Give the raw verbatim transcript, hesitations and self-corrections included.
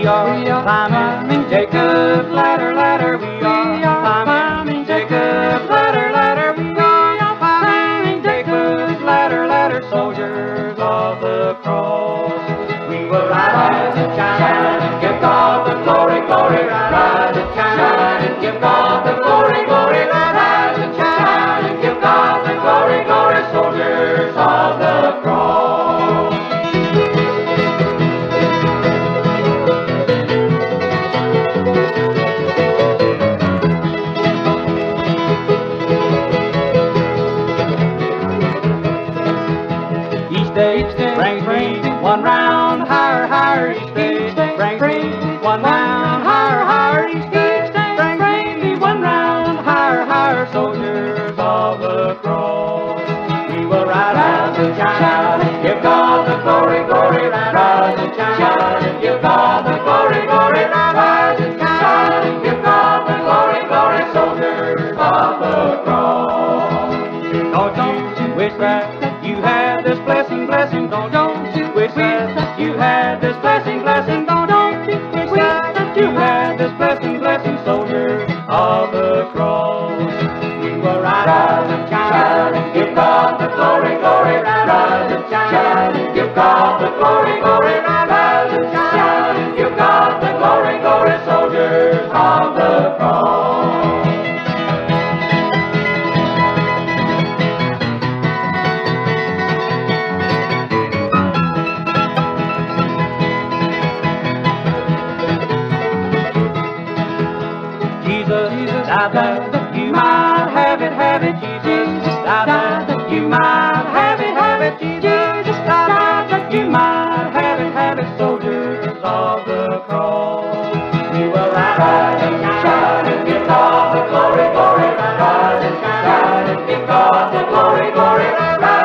We are, we are climbing Jacob's ladder, ladder. We are climbing Jacob's ladder, ladder. We are climbing Jacob's ladder, ladder. Soldiers of the cross. We will rise and shine and give God the glory, glory. Rise and shine and give God the glory, glory. Rise and shine and give God the glory, glory. Soldiers of the cross. Each day, each day brings me one round higher, higher. Each day, each day brings me one round higher, higher. Each day, each day brings me one round higher, higher. Soldiers of the cross. We will rise and shine and give God the glory, glory. Rise and shine and give God the glory, glory. Rise and shine and give God the glory, glory. Soldiers of the cross. Don't you wish that you had this blessing, blessing? Don't, don't you wish that you had this blessing, blessing? Don't, don't you wish that you had this blessing, blessing? Soldiers of the cross. We will rise and shine and give God the glory, glory. Rise and shine and give God the glory, glory. Rise and shine and give God the glory, glory. Soldiers of the cross. Jesus died that you might have it, have it. Jesus died that you might have it, have it. Jesus died that you might have it, have it. Soldiers of the cross. We will rise and shine and give God the glory, glory. Rise and shine and give God the glory, glory. Rise